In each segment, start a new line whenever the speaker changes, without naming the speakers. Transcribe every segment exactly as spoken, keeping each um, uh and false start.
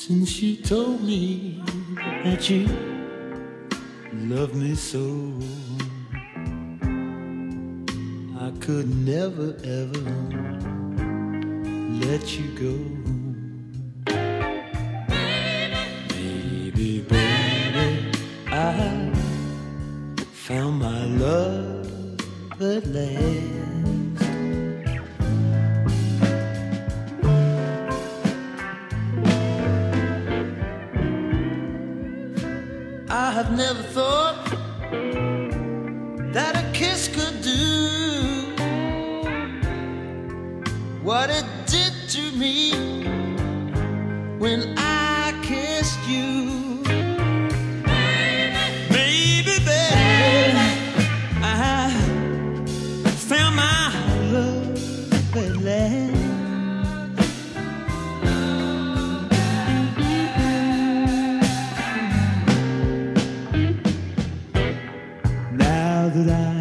since you told me that you love me so. I could never ever let you go. Baby, baby, I found my love at last. I have never thought that a kiss could do what it did to me when I kissed you. Baby, baby, I found my love at last. Now that I,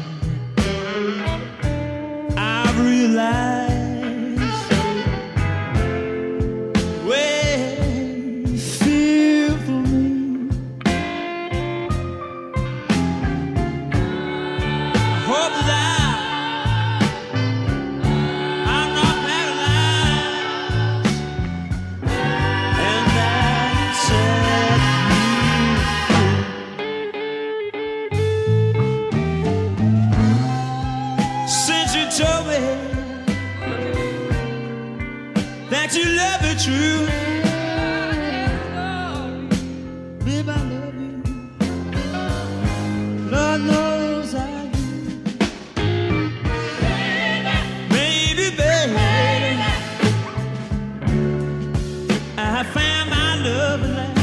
I've realized where you feel for me, I hope that I, I'm not paralyzed, and that set told me that you love me true. Babe, I love you. Lord knows I do. Baby, baby, I found my love at last.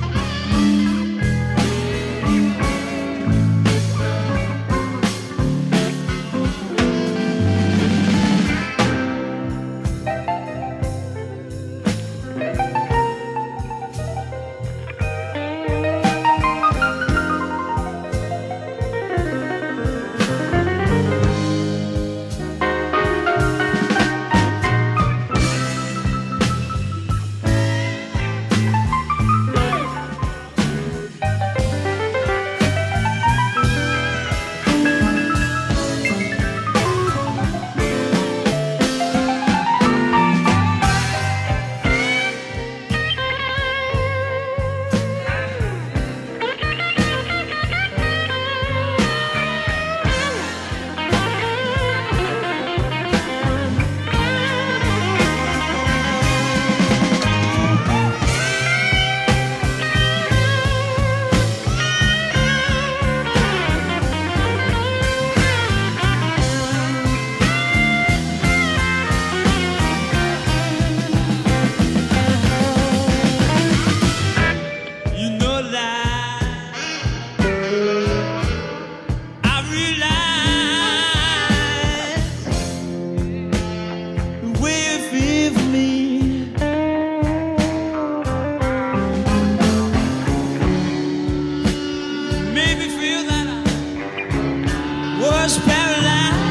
Was paralyzed,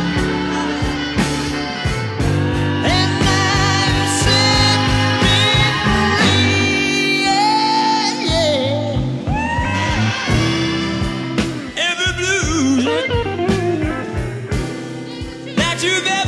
and that set me free. Yeah, yeah. Every blues that you've